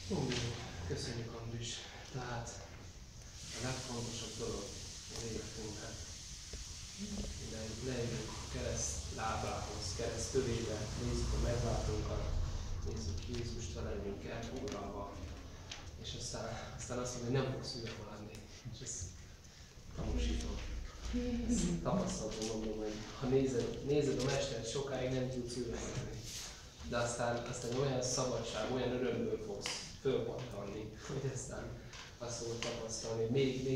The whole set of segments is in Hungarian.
Köszönjük, Andris. Tehát a legfontosabb dolog az életünkben. Leülünk a kereszt lábához, kereszt tövébe, nézzük a megváltónkat, nézzük Jézust, vele legyünk elfoglalva. És aztán azt mondja, hogy nem fogsz hülye maradni. És ezt tanúsítom. Ezt tapasztalatom, mondom, hogy ha nézed a mestert, sokáig nem tudsz hülye maradni. De aztán olyan szabadság, olyan örömből fogsz fölpattanni, hogy aztán azt fogod tapasztalni,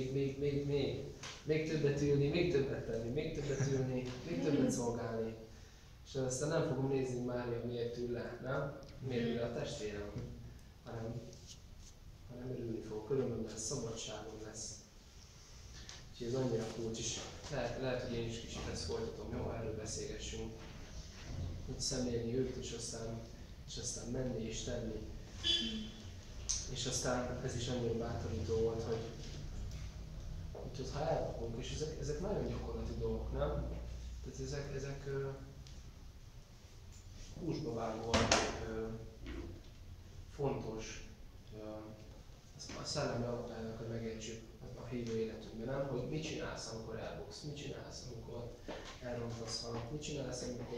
még többet ülni, még többet tenni, még többet ülni, még többet szolgálni. És aztán nem fogom nézni Mária miért ül le, nem? Miért ül le a testvérem, hanem örülni fogok, örömöm lesz, szabadságom lesz. Úgyhogy ez annyira kulcs is. Lehet, hogy én is kicsit ezt folytatom, jó? Erről beszélgessünk. Hogy szemlélni őt, és aztán menni és tenni. És aztán ez is annyira bátorító volt, hogy ha elvakunk, és ezek nagyon gyakorlati dolgok, nem? Tehát ezek húsba vágóan fontos a szellemi alapelveket megértsük a hívő életünkben, nem? Hogy mit csinálsz, amikor elbuksz, mit csinálsz, amikor elrontasz valamit, mit csinálsz, amikor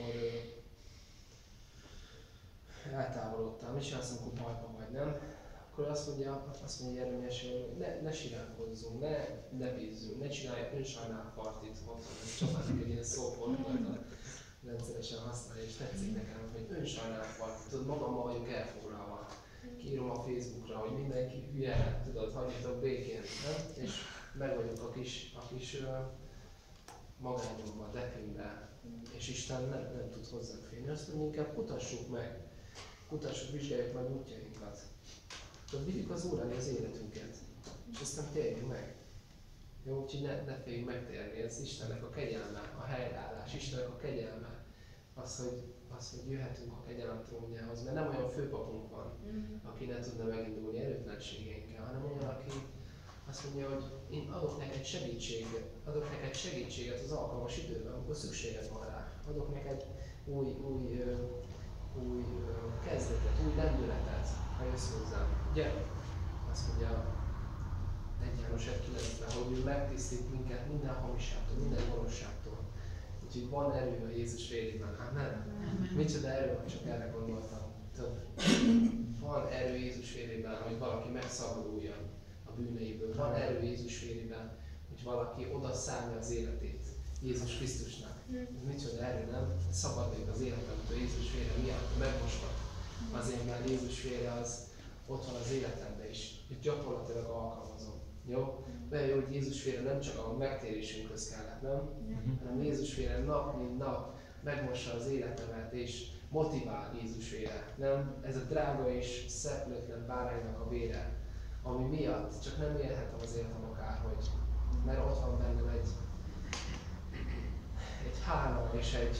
eltávolodtál, mit csinálsz, amikor bajban vagy, nem? Akkor azt mondja Jeremiás, hogy ne siránkozzunk, ne bízzunk, ne csinálj önsajnálpartit, csapának egy ilyen szófordulatot rendszeresen használja, és tetszik nekem, hogy önsajnálpartit, tudod, magammal vagyok elfoglalva. Kiírom a Facebookra, hogy mindenki hülye, tudod, hagyjatok békén, nem? És meg vagyok a kis magányomban, definben, és Isten nem tud hozzánk félni. Azt mondja, inkább kutassuk, vizsgáljuk meg útjainkat. Tudod, vigyük az Úrral az életünket, és aztán térjünk meg. Jó, úgyhogy ne féljünk megtérni, ez Istennek a kegyelme, a helyreállás, Istennek a kegyelme. Az, hogy jöhetünk a kegyelem trónjához, mert nem olyan főpapunk van, aki ne tudna megindulni erőtlenségeinkkel, hanem olyan, aki azt mondja, hogy én adok neked segítséget az alkalmas időben, amikor szükséged van rá. Adok neked új kezdetet, új lendületet, ha jössz hozzám. Gyere! Azt mondja 1 János 1.9-ben, hogy ő megtisztít minket minden hamiságtól, minden gonoszságtól. Úgyhogy van erő a Jézus vérében, nem? Micsoda erő van, csak erre gondoltam. Van erő Jézus vérében, hogy valaki megszabaduljon a bűneiből. Van erő Jézus vérében, hogy valaki odaszállja az életét Jézus Krisztusnak. Micsoda erő, nem? Szabaduljuk az életemtől Jézus vére miatt, megmosva. Azért, mert Jézus vére az ott van az életemben is, és gyakorlatilag alkalmazom. Jó? Olyan jó, hogy Jézus vére nem csak a megtérésünkhöz kellett, nem? Hanem Jézus vére nap mint nap megmossa az életemet, és motivál Jézus vére. Nem? Ez a drága és szeplőtlen báránynak a vére, ami miatt csak nem élhetem az életem akárhogy. Mert ott van bennem egy hála és egy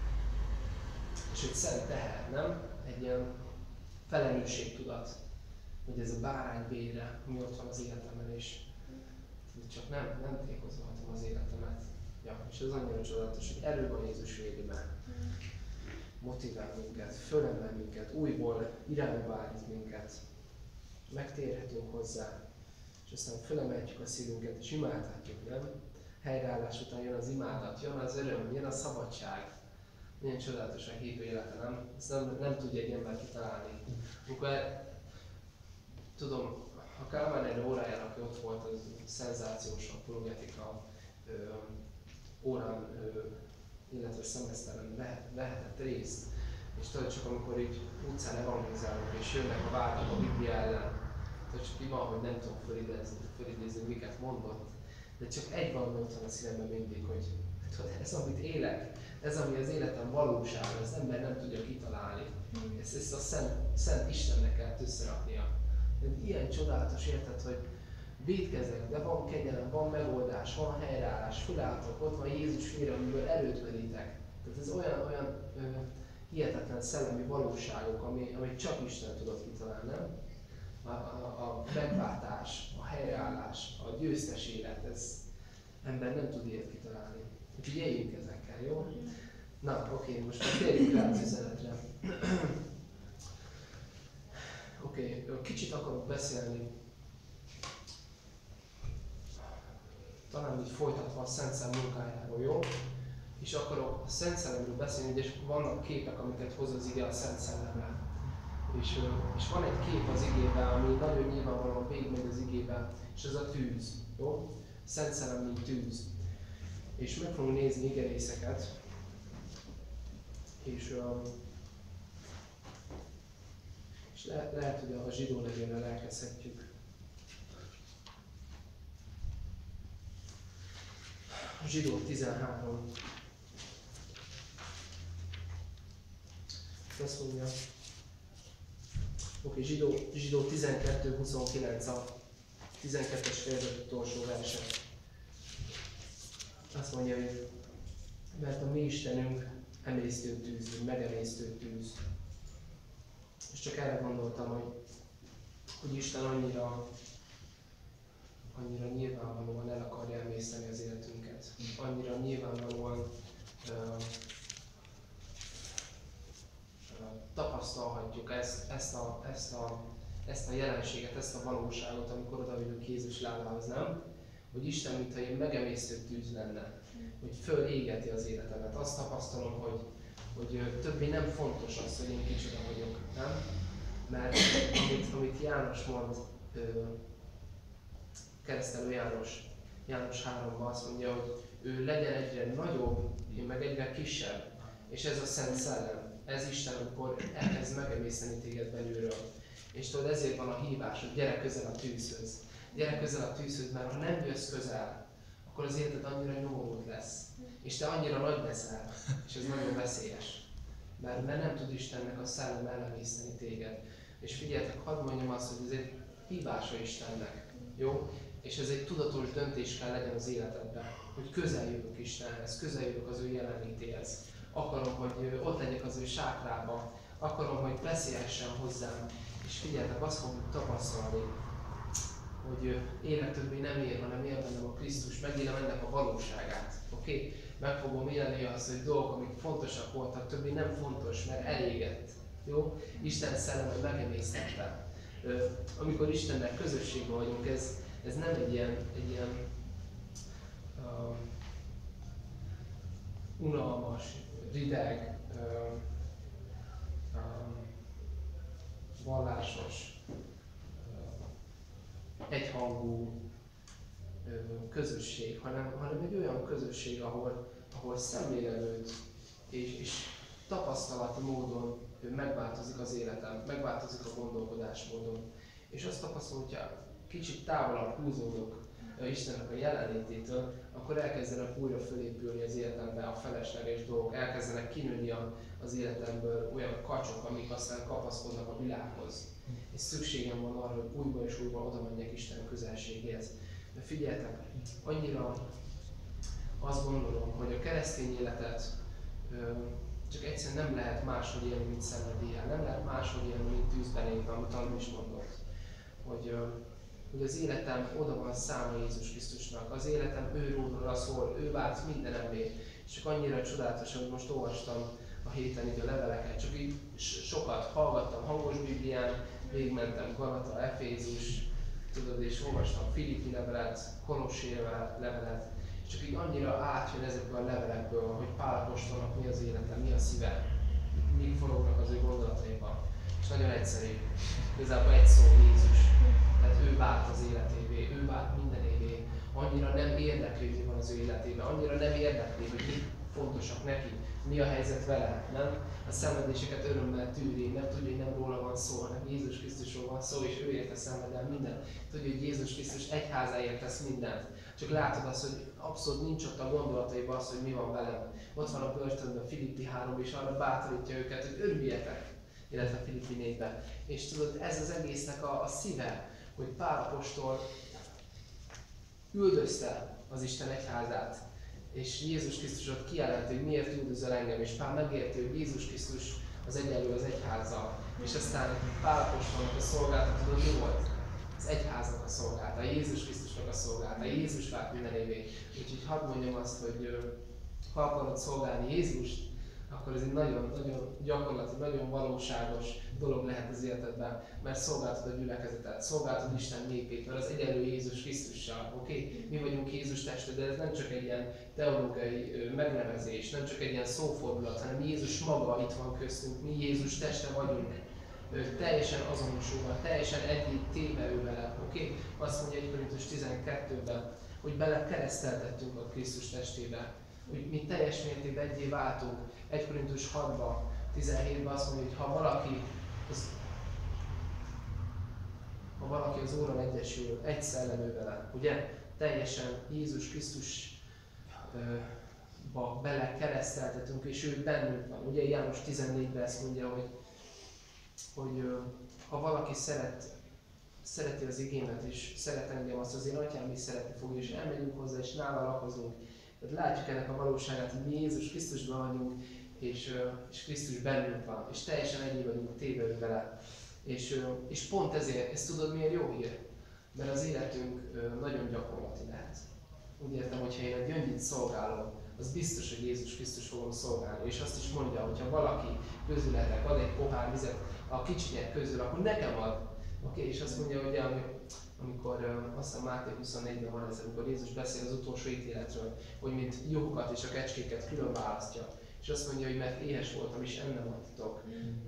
szent teher, nem? Egy ilyen felelősségtudat, hogy ez a bárány vére, ami ott van az életemben, és csak nem tékozolhatom az életemet. Ja, és ez annyira csodálatos, hogy erő van Jézus vérében. Motivál minket, fölemel minket, újból irányba állít minket. Megtérhetünk hozzá, és aztán fölemeltjük a szívünket, és imádhatjuk, nem? Helyreállás után jön az imádat, jön az öröm, jön a szabadság. Milyen csodálatos a hívő élete, nem? Ezt nem tudja egy ember kitalálni. Amikor tudom, a Kálmán erre óráján, aki ott volt, az szenzációs apologetika órán, illetve szemeszteren vehetett részt. És tudod, csak amikor így utcán evangelizálunk és jönnek a vádak a Biblia ellen, tudod, csak így van, hogy nem tudom fölidézni, miket mondott, de csak egy valami ott van a szívemben mindig, hogy tudod, ez amit élek, ez ami az életem valóság, az ember nem tudja kitalálni. Ezt a szent Istennek kell összeraknia. Ilyen csodálatos, érted, hogy vétkezek, de van kegyelem, van megoldás, van helyreállás, fölálltok, ott van Jézus vére, amiből erőt merítek. Tehát ez olyan hihetetlen szellemi valóságok, amit csak Isten tudott kitalálni, nem? A megváltás, a helyreállás, a győztes élet, ez ember nem tud ilyet kitalálni. Úgyhogy éljünk ezekkel, jó? Na, oké, most térjünk rá az üzenetre. Oké, kicsit akarok beszélni, talán így folytatva a Szent Szellem munkájáról, jó? És akarok a Szent Szellemről beszélni, és vannak képek, amiket hoz az ige a Szent Szellemmel. És van egy kép az igében, ami nagyon nyilvánvalóan végigmegy az igében, és ez a tűz, jó? Szent Szellem, mint tűz. És meg fogunk nézni igerészeket, és lehet, hogy a zsidó levélrel elkezdhetjük. Zsidó 13. Azt mondja, oké, Zsidó 12:29 a 12-es fejezet utolsó verse. Azt mondja, hogy mert a mi Istenünk emésztő tűz, vagy megemésztő tűz. És csak erre gondoltam, hogy Isten annyira nyilvánvalóan el akarja emészteni az életünket. Annyira nyilvánvalóan tapasztalhatjuk ezt a jelenséget, ezt a valóságot, amikor odaülünk Jézus lábához, nem? Hogy Isten, mintha ilyen megemésztő tűz lenne, hogy fölégeti az életemet. Azt tapasztalom, hogy többé nem fontos az, hogy én kicsoda vagyok, nem? Mert amit János mond, keresztelő János 3-ban azt mondja, hogy ő legyen egyre nagyobb, én meg egyre kisebb. És ez a Szent Szellem, ez Isten, amikor elkezd megemészteni téged belülről. És tudod, ezért van a hívás, hogy gyere közel a tűzhöz. Gyere közel a tűzhöz, mert ha nem jössz közel, akkor az életed annyira nyomorult lesz. És te annyira nagy leszel, és ez nagyon veszélyes. Mert nem tud Istennek a szellem elemészteni téged. És figyeljetek, hadd mondjam azt, hogy ez egy hívása Istennek. Jó? És ez egy tudatos döntés kell legyen az életedben, hogy közel jövök Istenhez, közel jövök az ő jelenlétéhez. Akarom, hogy ott legyek az ő sákrába, akarom, hogy beszélhessen hozzám. És figyeljetek, azt fogjuk tapasztalni, hogy élek többé nem ér, hanem él bennem a Krisztus, megélem ennek a valóságát. Oké? Meg fogom élni azt, hogy dolgok, amik fontosak voltak, többé nem fontos, mert elégett. Jó? Isten szelleme megemésztette. Amikor Istennek közösségben vagyunk, ez nem egy ilyen unalmas, rideg, vallásos, egyhangú közösség, hanem egy olyan közösség, ahol szemlélelőd és tapasztalati módon megváltozik az életem, megváltozik a gondolkodásmódon. És azt tapasztalom, hogyha kicsit távolabb húzódok Istennek a jelenlététől, akkor elkezdenek újra fölépülni az életembe a felesleges dolgok, elkezdenek kinőni az életemből olyan kacsok, amik aztán kapaszkodnak a világhoz. És szükségem van arra, hogy újból és újból oda menjek Isten közelségéhez. De figyeljetek, annyira azt gondolom, hogy a keresztény életet csak egyszerűen nem lehet máshogy élni, mint szenvedéllyel. Nem lehet máshogy élni, mint tűzben élni, amit Anna is mondott. Hogy az életem oda van számva Jézus Krisztusnak. Az életem őróla szól, ő vált mindenemé. És csak annyira csodálatos, hogy most olvastam a héten így a leveleket, csak így sokat hallgattam hangos Biblián, végigmentem Galata, Efézus, tudod, és olvastam Filippi levelet, Kolossé levelet, és csak így annyira átjön ezekből a levelekből, hogy Pál apostolnak mi az élete, mi a szíve, mik forognak az ő gondolataiban. És nagyon egyszerű, igazából egy szó, Jézus. Tehát ő vált az életévé, ő vált mindenévé. Annyira nem érdekli, hogy mi van az ő életében, annyira nem érdekli, hogy mi fontosak neki, mi a helyzet vele, nem? A szenvedéseket örömmel tűri, nem tudja, hogy nem róla van szó, hanem Jézus Krisztusról van szó, és ő érte szenved el mindent. Tudja, hogy Jézus Krisztus egyházáért tesz mindent. Csak látod azt, hogy abszolút nincs ott a gondolataiban az, hogy mi van velem. Ott van a börtönben Filippi 3, és arra bátorítja őket, hogy örüljetek, illetve Filippi 4-ben. És tudod, ez az egésznek a szíve, hogy Pál apostol üldözte az Isten egyházát, és Jézus Krisztusot kijelenti, hogy miért üldözöl engem, és Pál megérti, hogy Jézus Krisztus az egyenlő az egyházzal. És aztán Pál apostolnak a szolgálata, tudod, mi volt? Az egyháznak a szolgálata, Jézus Krisztusnak a szolgálata, Jézus vált mindenévé. Úgyhogy hadd mondjam azt, hogy ha akarod szolgálni Jézust, akkor ez egy nagyon gyakorlati, nagyon valóságos dolog lehet az életedben, mert szolgáltad a gyülekezetet, szolgáltad Isten népét, mert az egyenlő Jézus Krisztussal, oké? Mi vagyunk Jézus teste, de ez nem csak egy ilyen teológiai megnevezés, nem csak egy ilyen szófordulat, hanem Jézus maga itt van köztünk, mi Jézus teste vagyunk. Teljesen azonosulva, teljesen együtt téve ő vele, oké? Azt mondja 1 Korintus 12-ben, hogy bele kereszteltettünk a Krisztus testébe, hogy mi teljes mértékben egyé váltunk. 1 Korintus 6-ban, 17-ben azt mondja, hogy ha valaki az Úrral egyesül, egy szellemű vele, ugye? Teljesen Jézus Krisztusba bele kereszteltetünk, és ő bennünk van. Ugye János 14-ben ezt mondja, hogy ha valaki szereti az igémet, és szeret engem, azt az én atyám is szeretni fogja, és elmegyünk hozzá, és nála lakozunk. Tehát látjuk ennek a valóságát, hogy mi Jézus Krisztusban vagyunk, és Krisztus bennünk van, és teljesen egyé vagyunk téve vele. És pont ezért, ezt tudod miért jó hír? Mert az életünk nagyon gyakorlati lehet. Úgy értem, hogyha én a gyöngyit szolgálom, az biztos, hogy Jézus Krisztus fogom szolgálni. És azt is mondja, hogy ha valaki közületek ad egy pohár vizet a kicsinyek közül, akkor nekem ad. Oké, és azt mondja, hogy amikor azt hiszem Máté 24-ben van ez, amikor Jézus beszél az utolsó ítéletről, hogy mint juhokat és a kecskéket külön választja. És azt mondja, hogy mert éhes voltam és ennem adtatok,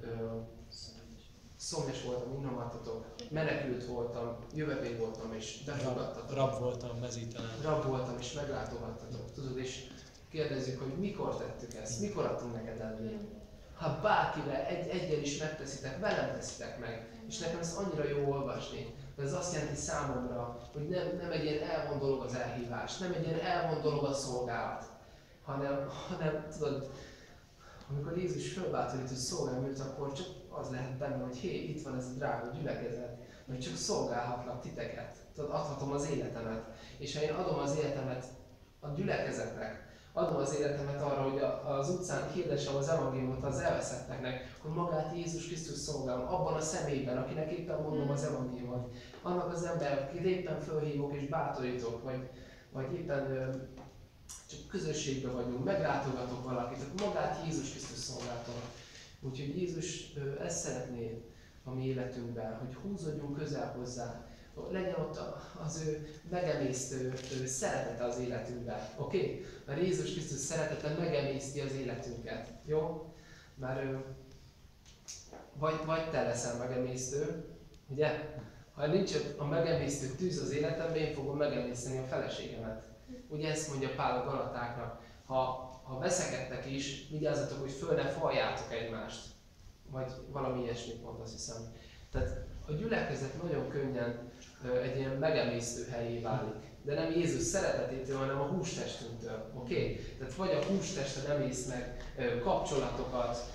szomjas voltam, innom adtatok, menekült voltam, jövevény voltam és befogadtatok. Rab voltam, mezítelen. Rab voltam és meglátogattatok. Tudod, és kérdezzük, hogy mikor tettük ezt, mikor adtunk neked enni. Ha bárkivel egyel is megteszitek, velem teszitek meg. És nekem ez annyira jó olvasni. De ez azt jelenti számomra, hogy nem egy ilyen elvont dolog az elhívás, nem egy ilyen elvont dolog a szolgálat, hanem tudod, amikor Jézus fölbátorít, hogy szolgáljam őt, akkor csak az lehet benne, hogy hé, itt van ez a drága gyülekezet, hogy csak szolgálhatlak titeket. Tudod, adhatom az életemet. És ha én adom az életemet a gyülekezetnek, adom az életemet arra, hogy az utcán hirdessem az evangéliumot az elveszetteknek, hogy magát Jézus Krisztus szolgálom, abban a személyben, akinek éppen mondom az evangéliumot, annak az ember, akit éppen fölhívok és bátorítok, vagy éppen csak közösségben vagyunk, meglátogatok valakit, akkor magát Jézus Krisztus szolgáltom. Úgyhogy Jézus ezt szeretné a mi életünkben, hogy húzódjunk közel hozzá, legyen ott az ő megemésztő szeretete az életünkben, oké? Mert Jézus Krisztus szeretete megemészti az életünket, jó? Mert vagy te leszel megemésztő, ugye? Ha nincs a megemésztő tűz az életemben, én fogom megemészteni a feleségemet. Ugye ezt mondja Pál a Galatáknak, ha veszekedtek is, vigyázzatok, hogy föl ne faljátok egymást. Vagy valami ilyesmit mond, azt hiszem. Tehát a gyülekezet nagyon könnyen egy ilyen megemésztő helyé válik. De nem Jézus szeretetétől, hanem a hústestünktől. Oké? Tehát vagy a hústesten emész meg kapcsolatokat,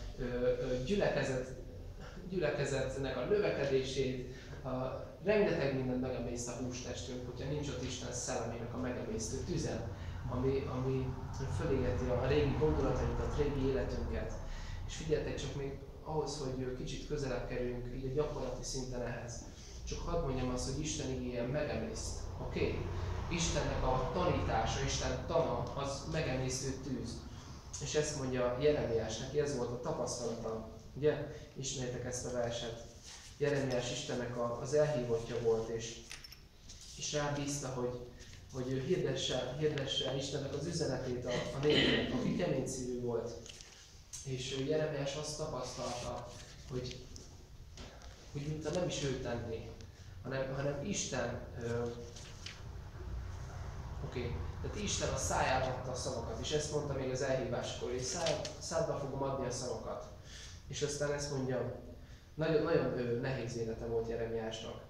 gyülekezetnek a növekedését, rengeteg mindent megemészt a hústestünk, hogyha nincs ott Isten szellemének a megemésztő tüze, ami fölégeti a régi gondolatainkat, a régi életünket. És figyeljetek csak még ahhoz, hogy kicsit közelebb kerüljünk így a gyakorlati szinten ehhez. Csak hadd mondjam azt, hogy Isten igéje megemészt. Oké? Istennek a tanítása, Isten tana, az megemésztő tűz. És ezt mondja Jeremiás, neki ez volt a tapasztalata. Ugye? Ismerjétek ezt a verset. Jeremiás Istennek az elhívottja volt, és rábízta, hogy ő hirdesse Istennek az üzenetét a népnek, aki kemény szívű volt. És Jeremiás azt tapasztalta, hogy mintha nem is ő tenné, hanem Isten, tehát Isten a szájába adta a szavakat, és ezt mondta még az elhíváskor, hogy szádba fogom adni a szavakat. És aztán ezt mondja, nagyon nehéz élete volt Jeremiásnak.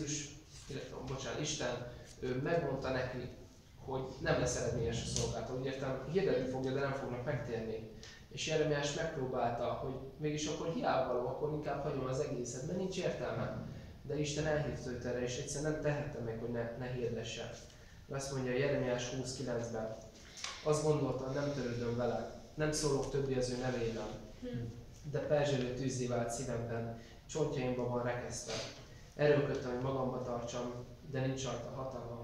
Isten megmondta neki, hogy nem lesz eredményes a szolgálata. Úgy értem, hirdetni fogja, de nem fognak megtérni. És Jeremiás megpróbálta, hogy mégis akkor hiába való, akkor inkább hagyom az egészet, mert nincs értelme. De Isten elhívta őt erre, és egyszerűen nem tehette meg, hogy ne hirdesse. Azt mondja Jeremiás 29-ben, azt gondoltam, nem törődöm vele, nem szólok többé az ő nevében, de perzselő tűzzé vált szívemben, csontjaimban van rekesztve. Erőlködtem, hogy magamba tartsam, de nincs rajta hatalmam.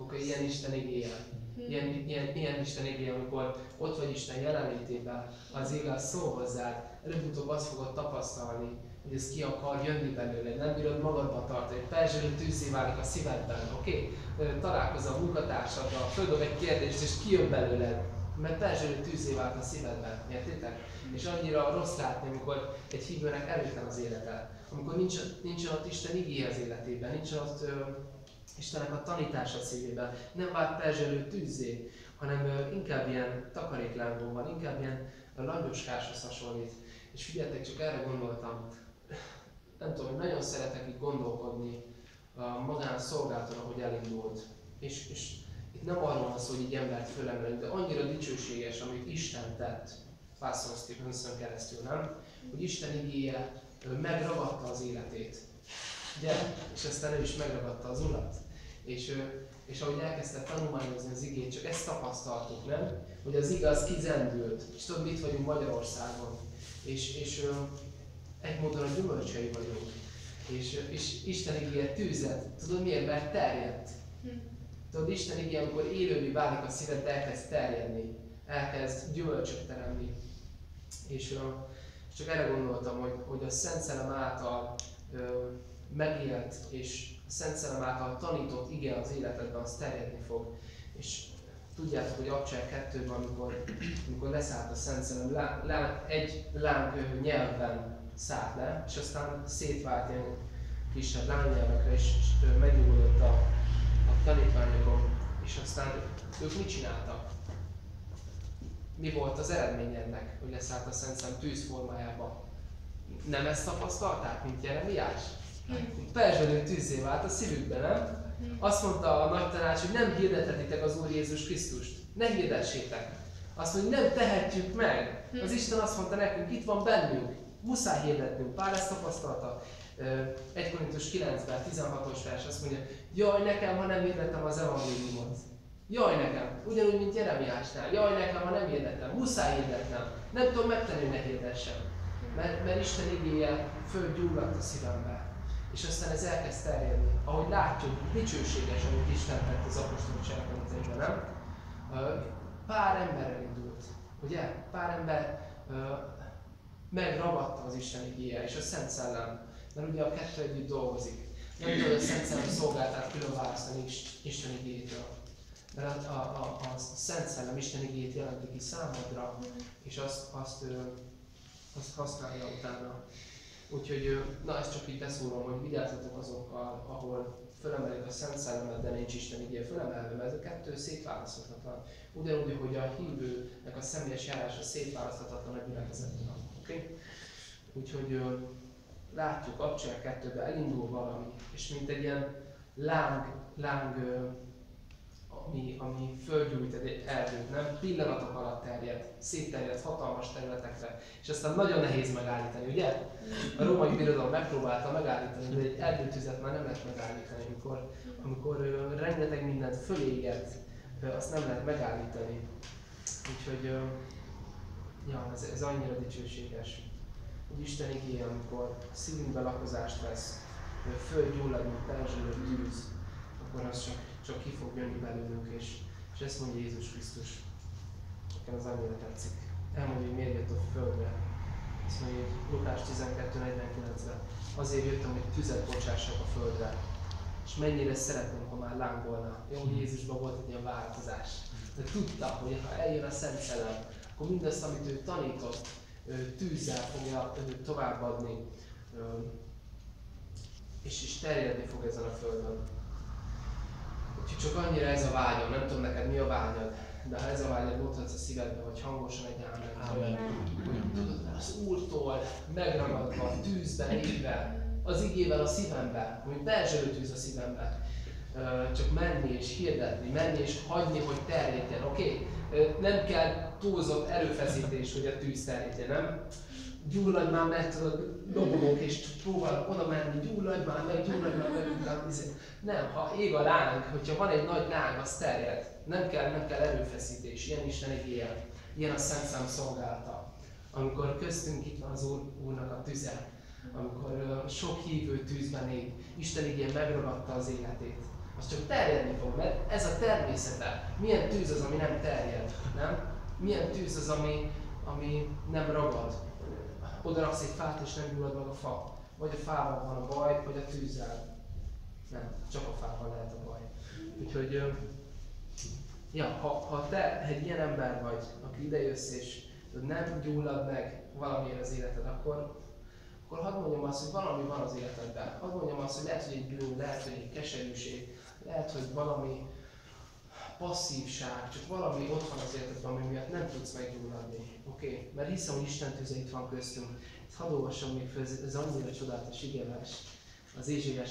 Akkor ilyen Isten igéje. Ilyen Isten igéje, amikor ott vagy Isten jelenlétében, az ége szó hozzád, előbb-utóbb azt fogod tapasztalni, hogy ez ki akar jönni belőle, nem bírod magadba tartani, perzselő tűzzé válik a szívedben, oké? Találkozol a munkatársaddal, földob egy kérdést és kijön belőled, mert perzselő tűzzé vált a szívedben, értitek? És annyira rossz látni, amikor egy hívőnek erőtlen az élete, amikor nincsen ott Isten igéje az életében, nincsen ott Istennek a tanítása szívében, nem vált perzselő tűzzé, hanem inkább ilyen takaréklángon van, inkább ilyen langyoskáshoz hasonlít. És figyeljetek, csak erre gondoltam, nem tudom, hogy nagyon szeretek itt gondolkodni a magánszolgálaton, ahogy elindult. És itt nem arról van szó, hogy így embert fölemelünk, de annyira dicsőséges, amit Isten tett Pastor Stevenson keresztül, nem? Hogy Isten igéje megragadta az életét. Ugye? És aztán ő is megragadta az Urat. És ahogy elkezdte tanulmányozni az igét, csak ezt tapasztaltuk, nem? Hogy az igaz kizendült. És tudod, itt vagyunk Magyarországon. És egy módon a gyümölcsei vagyunk. És Isten igéje tűzet. Tudod miért? Mert terjedt. Tudod, Isten igéje, amikor élővé válik a szíved, elkezd terjedni. Elkezd gyümölcsöt teremni. És csak erre gondoltam, hogy a Szent Szellem által megélt, és a Szent Szellem által tanított ige az életedben, az terjedni fog. És tudjátok, hogy Apostolok 2-ben, amikor leszállt a Szent Szellem, egy láng nyelven szállt le, és aztán szétvált ilyen kisebb lángnyelvekre, és megnyugodott a tanítványokon. És aztán ők mit csináltak? Mi volt az eredmény ennek, hogy leszállt a Szent Szellem tűz formájában? Nem ezt tapasztalták, mint Jeremiás? Perzselő tűzzé vált a szívükben, nem? Azt mondta a nagy tanács, hogy nem hirdethetitek az Úr Jézus Krisztust. Ne hirdessétek. Azt mondja, hogy nem tehetjük meg. Az Isten azt mondta nekünk, itt van bennünk. Muszáj hirdetnünk. Pál ezt tapasztalta. 1 Korintus 9-ben, 16-os vers azt mondja, jaj nekem, ha nem hirdetem az evangéliumot. Jaj nekem, ugyanúgy, mint Jeremiásnál. Jaj nekem, ha nem hirdetem. Muszáj hirdetnem. Nem tudom megtenni, hogy ne hirdessem. Mert Isten igéje földgyulladt a szívembe. És aztán ez elkezd terjedni. Ahogy látjuk, dicsőséges, amit Isten tett az apostolok cselekedeteiben, nem? Pár emberrel indult, ugye? Pár ember megragadta az Isten igéje és a Szent Szellem. Mert ugye a kettő együtt dolgozik. Nem tudod a Szent Szellem szolgáltát külön választani Isten igéjétől. Mert a Szent Szellem Isten igéjét jelenti ki számodra, és azt használja utána. Úgyhogy, na ezt csak így beszúrom, hogy vigyázzatok azokkal, ahol fölemelik a Szent Szellemet, de nincs Isten igéje fölemelve, mert ez a kettő szétválaszthatatlan. Ugyanúgy, hogy a hívőnek a személyes járása szétválaszthatatlan a gyülekezetben. Okay? Úgyhogy látjuk, Apostolok 2-ben elindul valami, és mint egy ilyen láng ami földgyújt egy erdőt, nem? Pillanatok alatt terjed, szétterjed hatalmas területekre, és aztán nagyon nehéz megállítani, ugye? A római birodalom megpróbálta megállítani, de egy erdőtüzet már nem lehet megállítani, amikor rengeteg mindent föléget, azt nem lehet megállítani. Úgyhogy ja, ez annyira dicsőséges, hogy Isten igéje, amikor szívünkbe lakozást vesz, földgyullad, mint perzselő tűz, akkor az csak ki fog jönni belőlünk, és ezt mondja Jézus Krisztus. Nekem az annyira tetszik. Elmondja, hogy miért jött a földre. Azt mondja, hogy Lukás 12:49-ben. Azért jöttem, hogy tüzet bocsássak a földre. És mennyire szeretném, ha már lángolna. Jó, hogy Jézusban volt egy ilyen változás. De tudta, hogy ha eljön a Szent Szellem, akkor mindazt, amit ő tanított, tűzzel fogja továbbadni. És terjedni fog ezen a földön. Úgyhogy csak annyira ez a vágyam, nem tudom neked mi a vágyad, de ha ez a vágyad mutatsz a szívedbe, hogy hangosan egy ámen, hogy tudod, az Úrtól megragadva, tűzben, égve, az igével a szívembe, hogy perzselő tűz a szívembe, csak menni és hirdetni, menni és hagyni, hogy terjedjen, oké? Nem kell túlzott erőfeszítés, hogy a tűz terjedjen, nem? Gyulladj már meg, tudod, dobogok és próbálok oda menni, gyulladj már meg, nem, ha ég a láng, hogyha van egy nagy láng, az terjed. Nem kell erőfeszítés, ilyen Isten igéje, ilyen a Szent Szellem szolgálata. Amikor köztünk itt van az Úrnak a tüze, amikor sok hívő tűzben ég, Isten igéje megragadta az életét, az csak terjedni fog, mert ez a természete. Milyen tűz az, ami nem terjed, nem? Milyen tűz az, ami nem ragad. Oda raksz egy fát és nem gyullad meg a fa. Vagy a fával van a baj, vagy a tűzzel. Nem, csak a fával lehet a baj. Úgyhogy, ja, ha te egy ilyen ember vagy, aki idejössz és nem gyullad meg valamiért az életed, akkor hadd mondjam azt, hogy valami van az életedben. Hadd mondjam azt, hogy lehet, hogy egy bűn, lehet, hogy egy keserűség, lehet, hogy valami passzívság, csak valami ott van az életedben, ami miatt nem tudsz meggyulladni. Oké? Mert hiszem, hogy Isten tüze itt van köztünk. Ezt hadd olvassam még fel, ez annyira csodálatos igevers. Az Ézsaiás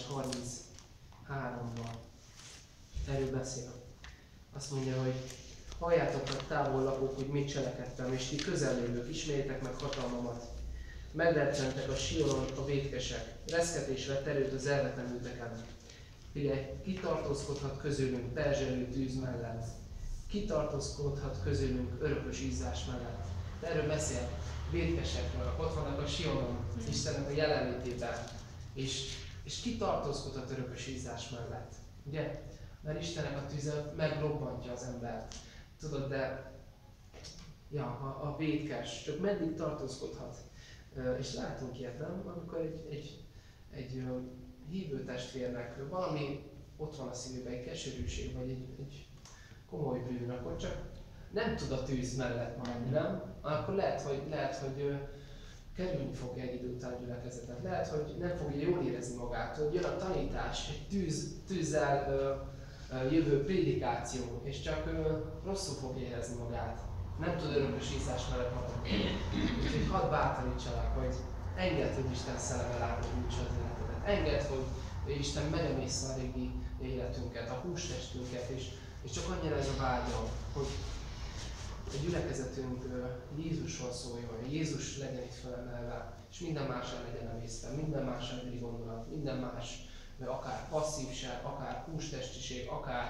33-ban. Erről beszél. Azt mondja, hogy halljátok meg távol lakók, hogy mit cselekedtem, és ti közellévők, ismerjétek meg hatalmamat. Megrettentek a Sionon a vétkesek, reszketésre terült az elvetemülteken. Figyelj, ki tartózkodhat közülünk perzselő tűz mellett? Ki tartózkodhat közülünk örökös izzás mellett? De erről beszél, vétkesekről, ott vannak a Sionon, Istennek a jelenlétében. És ki tartózkodhat örökös izzás mellett? Ugye? Mert Istennek a tüze megrobbantja az embert. Tudod, de ja, a vétkes csak meddig tartózkodhat? És látunk ilyet, nem? Amikor egy hívő testvérnek valami ott van a szívében, egy keserűség, vagy egy komoly bűn, akkor csak nem tud a tűz mellett maradni, nem? Akkor lehet, hogy kerülni fogja egy idő után gyülekezetet. Lehet, hogy nem fogja jól érezni magát, hogy jön a tanítás, egy tűzzel jövő prédikáció, és csak rosszul fogja érezni magát. Nem tud örökös ízás mellett maradni. Úgyhogy hadd bátorítsalak, hogy engedd, hogy Isten szelleme lábadulítsa az életedet. Engedd, hogy Isten megeméssze a régi életünket, a hústestünket, és csak annyira ez a vágyam, hogy a gyülekezetünk Jézusról szóljon, Jézus legyen itt felemelve, és minden más el legyen emészve, minden más emberi gondolat, minden más, akár passzívság, akár hústestiség,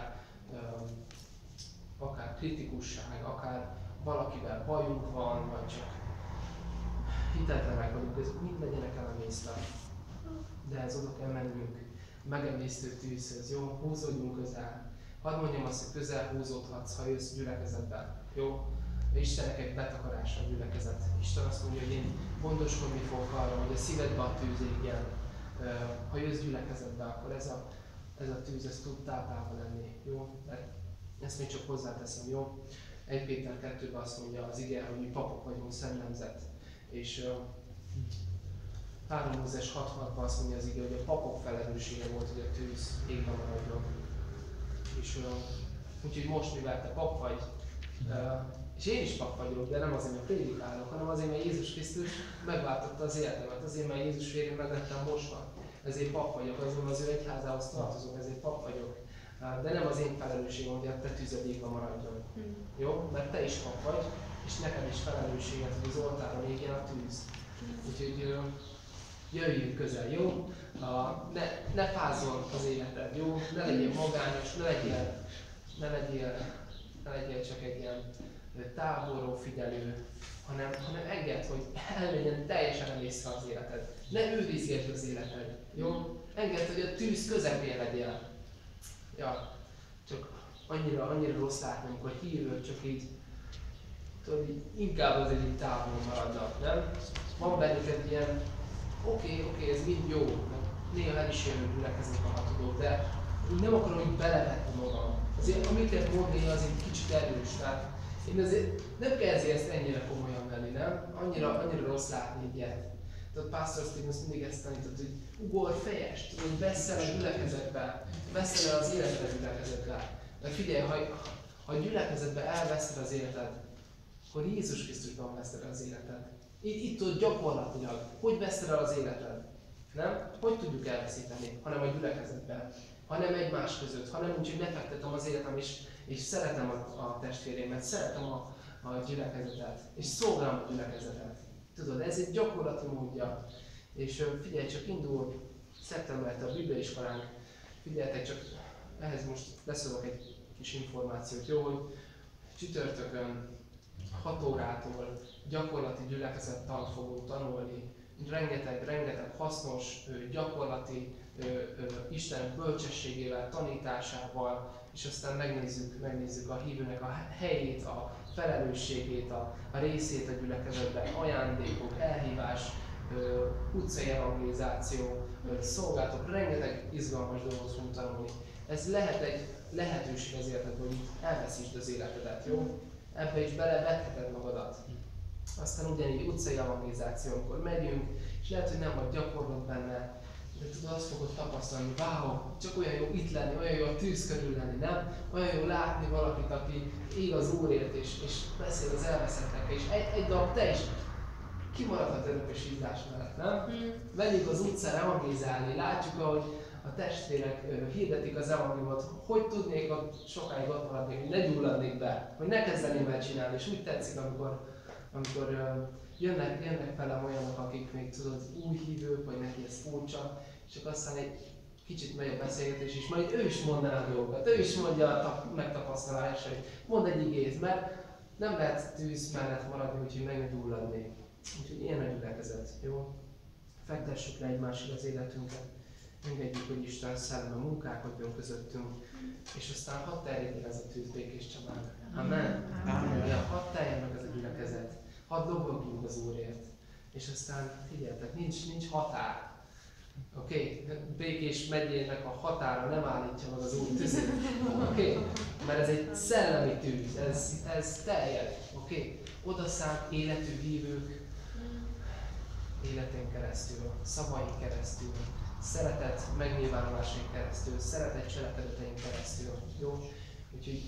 akár kritikusság, akár valakivel bajunk van, vagy csak hitetlenek vagyunk, ezek mind legyenek elemészve. De ez oda kell mennünk, megemésztő tűzhöz, jó? Húzódjunk közel. Hadd mondjam azt, hogy közel húzódhatsz, ha jössz gyülekezetbe, jó? Istennek egy betakarásra a gyülekezet. Isten azt mondja, hogy én gondoskodni fogok arra, hogy a szívedbe a tűz égjen. Ha jössz gyülekezetbe, akkor ez a tűz, ez tud táplálva lenni, jó? Mert ezt még csak hozzáteszem, jó? 1 Péter 2-ben azt mondja az ige, hogy mi papok vagyunk, szent nemzet. És 3 Mózes 6.6-ban azt mondja az ige, hogy a papok felelőssége volt, hogy a tűz égben maradjon. És úgyhogy most, mivel te pap vagy, és én is pap vagyok, de nem azért, mert prédikálok, hanem azért, mert Jézus Krisztus megváltotta az életemet, azért, mert Jézus vérén meg lettem mosva. Ezért pap vagyok, azért, mert az ő egyházához tartozok, ezért pap vagyok. De nem az én felelősségem, hogy a te tüzed égve maradjon. Jó? Mert te is pap vagy, és neked is felelősséged, hogy az oltáron égjen a tűz. Úgyhogy jöjjünk közel, jó? Ne fázzon az életed, jó? Ne legyél magányos, ne legyél csak egy ilyen távolról figyelő, hanem engedd, hogy elmenjen teljesen emészve az életed. Ne őrizgedd az életed, jó? Engedd, hogy a tűz közepén legyél. Ja, csak annyira rossz látni, amikor hívők csak így, tudod, inkább az egyik távol maradnak, nem? Van bennük egy ilyen, oké, ez mind jó, néha el is jövő gyülekezetbe, ha tudod, de úgy nem akarom, hogy belevetni magam. Azért amiket mond néha az egy kicsit erős, tehát én azért nem kell ezt ennyire komolyan venni, nem? Annyira rossz látni így ilyet. Tehát Pastor Stevens mindig ezt tanított, hogy ugorj fejest, hogy vesz el a gyülekezetbe, vesz el az életed a gyülekezetbe. Mert figyelj, ha a gyülekezetbe elveszed az életed, akkor Jézus Krisztusban veszed el az életed. Itt tudod gyakorlatilag, hogy veszed el az életed. Nem? Hogy tudjuk elveszíteni? Hanem a gyülekezetben, hanem egymás között, hanem úgy, hogy befektetem az életem, és szeretem a testvérémet, szeretem a gyülekezetet, és szolgálom a gyülekezetet. Tudod, ez egy gyakorlati módja. És figyelj, csak indul szeptembertől a bibliaiskolánk. Figyeljetek, csak ehhez most beszélok egy kis információt, jó, hogy csütörtökön 6 órától gyakorlati gyülekezettant fogunk tanulni. Rengeteg hasznos, gyakorlati Isten bölcsességével, tanításával, és aztán megnézzük a hívőnek a helyét, a felelősségét, a részét a gyülekezetben, ajándékok, elhívás, utcai evangelizáció, szolgálatok, rengeteg izgalmas dolgot fogunk tanulni. Ez lehet egy lehetőség az életedben, hogy elveszítsd az életedet, jó? Ebbe is belevetheted magadat. Aztán ugyanígy utcai evangelizáció, amikor megyünk, és lehet, hogy nem vagy gyakorlott benne, de tudod, azt fogod tapasztalni, wow, csak olyan jó itt lenni, olyan jó a tűz körül lenni, nem? Olyan jó látni valakit, aki él az Úrért, és beszél az elveszettekkel, és egy darab te is kimaradhat örökös hívás mellett, nem? Menjünk az utcára evangelizálni, látjuk, ahogy a testvérek hirdetik az evangéliumot, hogy tudnék ott sokáig ott maradni, hogy ne gyulladnék be, hogy ne kezdeném el csinálni, és úgy tetszik, amikor jönnek velem olyanok, akik még tudod új hívők, vagy neki ez furcsa, és csak aztán egy kicsit megy a beszélgetés, és majd ő is mondaná a dolgokat, ő is mondja a megtapasztalásait, mond egy igét, mert nem lehet tűz mellett maradni, úgyhogy meg ne gyulladnék. Úgyhogy ilyen a gyülekezet, jó? Fektessük le egymásra az életünket, engedjük, hogy Isten szelleme munkálkodjon közöttünk, és aztán hadd terjedjen ez a tűz békés család. Amen. Amen. Ja, hadd terjedjen meg ez a gyülekezet, hadd dobogjunk az Úrért, és aztán figyeljetek, nincs határ. Oké? Békés megyének a határa nem állítja meg az Úr tüzét. Oké? Mert ez egy szellemi tűz, ez terjed. Oké? Oda szánt életű hívők életén keresztül, szavain keresztül, szeretet megnyilvánulásain keresztül, szeretet cselekedetein keresztül. Jó? Úgyhogy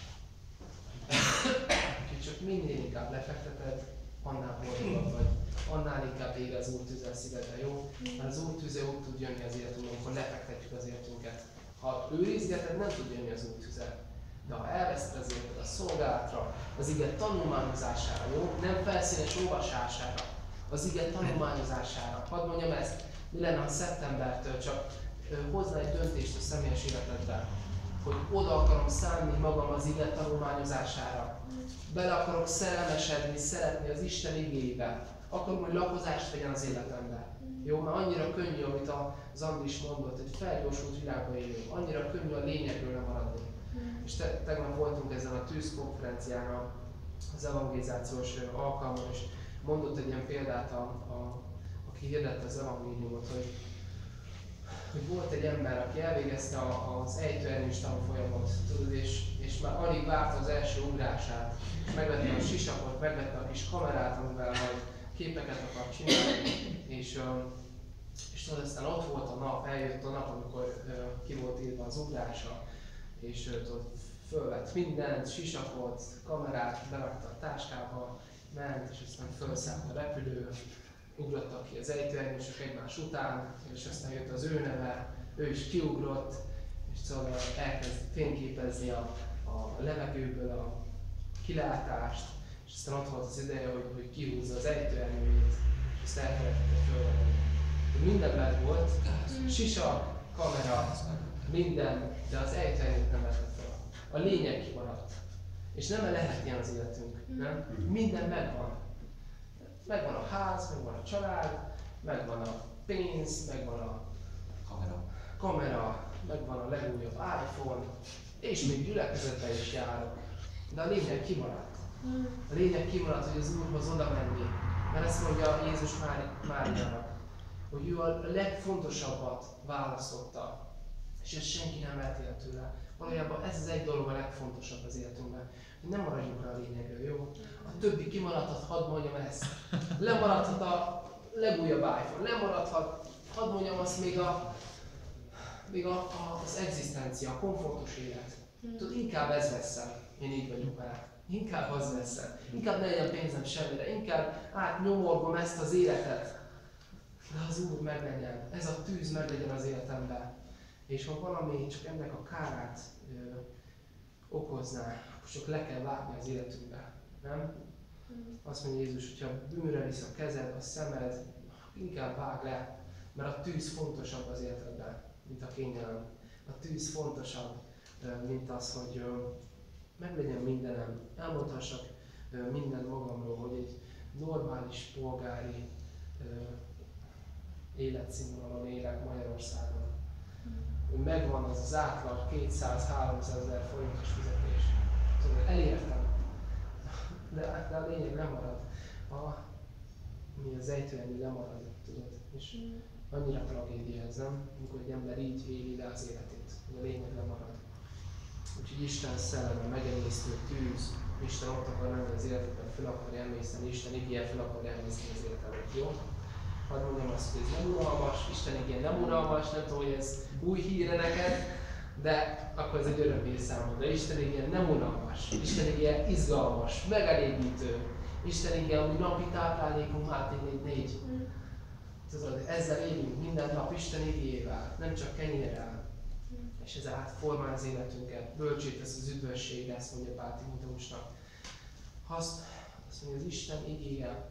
csak minél inkább lefekteted, annál boldogabb vagy. Annál inkább ér az Úr tüze a szívedbe, jó? Mert az Úr tüze úgy tud jönni az életünkben, amikor lefektetjük az életünket. Ha őrizgeted, nem tud jönni az Úr tüze. De ha elveszted az életed a szolgálatra, az ige tanulmányozására, jó? Nem felszínes olvasására, az ige tanulmányozására. Hadd mondjam ezt, mi lenne, ha szeptembertől csak hozna egy döntést a személyes életedben, hogy oda akarom szánni magam az ige tanulmányozására. Bele akarok szerelmesedni, szeretni az Isten igéibe. Akarom, hogy lakozást vegyen az életembe. Jó, mert annyira könnyű, amit az Andris mondott, egy felgyorsult világban élünk. Annyira könnyű a lényegről nem maradni. És tegnap voltunk ezen a tűzkonferencián, az evangelizációs alkalmon, és mondott egy ilyen példát, aki hirdette az evangéliumot, hogy volt egy ember, aki elvégezte az ejtőernyős tanfolyamot, tudod, és már alig várta az első ugrását, és megvette a sisakot, megvette a kis kamerát, amivel majd képeket akar csinálni, és tudod, aztán ott volt a nap, eljött a nap, amikor ki volt írva az ugrása, és tudod, fölvett mindent, sisakot, kamerát, berakta a táskába, ment, és aztán fölszállt a repülő, ugrottak ki az ejtőernyősök egymás után, és aztán jött az ő neve, ő is kiugrott, és szóval elkezd fényképezni a levegőből a kilátást, és aztán ott volt az ideje, hogy kihúzza az ejtőernyőjét, és ezt elfelejtette fölvenni. Minden meg volt, sisak, kamera, minden, de az ejtőernyőt nem vette fel. A lényeg kimaradt. És nem lehet ilyen az életünk, nem? Minden megvan. Megvan a ház, megvan a család, megvan a pénz, megvan a kamera, megvan a legújabb iPhone, és még gyülekezetben is járok. De a lényeg kimaradt. A lényeg kimaradt, hogy az Úrhoz oda menni. Mert ezt mondja Jézus Máriának, hogy ő a legfontosabbat választotta. És ezt senki nem veheti el tőle. Valójában ez az egy dolog a legfontosabb az életünkben. Hogy nem maradjunk rá a lényegről, jó? A többi kimaradhat, hadd mondjam ezt. Lemaradhat a legújabb iPhone, lemaradhat, hadd mondjam azt még az egzisztencia, a komfortos élet. Tudod, inkább ez veszel. Én így vagyok vele. Inkább az veszel. Inkább ne legyen pénzem semmire. Inkább átnyomorgom ezt az életet. De az Úr meglegyen. Ez a tűz meglegyen az életemben. És ha valami csak ennek a kárát okozná, akkor csak le kell vágni az életünkbe. Nem? Azt mondja Jézus, hogyha bűnre visz a kezed, a szemed, inkább vág le, mert a tűz fontosabb az életedben, mint a kényelem. A tűz fontosabb, mint az, hogy meglegyen mindenem. Elmondhassak mindent magamról, hogy egy normális polgári életszínvonalon élek Magyarországon. hogy megvan az átlag 200-300 ezer forintos fizetés. Tudod, elértem. De a lényeg nem marad. Mi az ejtőernyő lemarad, tudod. És annyira tragédia ez, nem? Amikor egy ember így éli le az életét, hogy a lényeg lemarad. Úgyhogy Isten szelleme, megemésztő tűz, Isten ott akar menni az életedben, fel akarja emészteni, Isten igéje fel akarja emészteni az életedet, jó? Hadd mondjam azt, hogy ez nem unalmas, Isten igéje nem unalmas, nem tudom, hogy ez új híre neked, de akkor ez egy örömhír számodra. Isten igéje nem unalmas, Isten igéje izgalmas, megelégítő. Isten igéje, ami napi táplálékunk, Máté 4:4. Tudod, ezzel élünk minden nap Isten igéjével, nem csak kenyérrel. És ez átformál az életünket, bölcsét tesz az üdvösségre, ezt mondja Pál Timóteusnak. Azt mondja, az Isten igéje,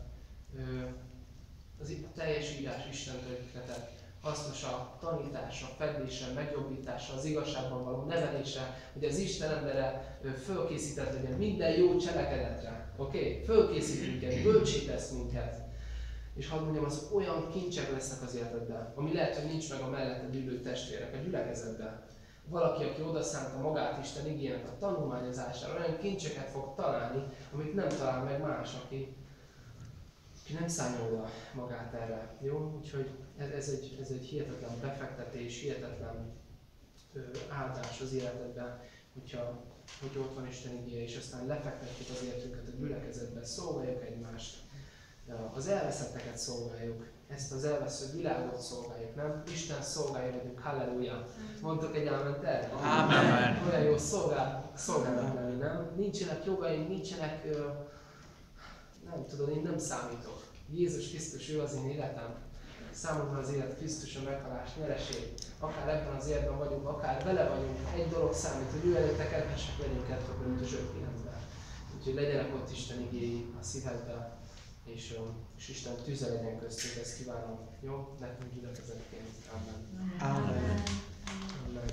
a teljes írás Istentől ihletett, hasznos a tanítása, fedése, megjobbítása, az igazságban való nevelése, hogy az Isten embere fölkészített legyen minden jó cselekedetre. Oké? Fölkészít minket, bölcsé tesz minket. És hadd mondjam, az olyan kincsek lesznek az életedben, ami lehet, hogy nincs meg a melletted ülő testvérek a gyülekezetben. Valaki, aki odaszánta magát Isten igének a tanulmányozására, olyan kincseket fog találni, amit nem talál meg más, aki nem szánja oda magát erre. Jó? Úgyhogy ez egy hihetetlen befektetés, hihetetlen áldás az életedben, hogy ott van Isten igéje, és aztán lefektetjük az életünket a gyülekezetben, szolgáljuk egymást. Az elveszetteket szolgáljuk, ezt az elvesző világot szolgáljuk, nem? Isten szolgálja velünk, halleluja! Mondtok egy áment erre? Amen. Olyan jó szolgálat lenni, nem? Nincsenek jogaim, nincsenek, nem tudod, én nem számítok. Jézus Krisztus, ő az én életem. Számomra az élet Krisztus a meghalás nyereség. Akár ebben az életben vagyunk, akár vele vagyunk, egy dolog számít, hogy ő előtte kedvesek legyünk 2 Korintus 5:9-ben. Úgyhogy legyenek ott Isten igéi a szívedben, és Isten tüze legyen köztünk, ezt kívánom. Jó? Nekünk gyülekezetként. Amen. Amen. Amen.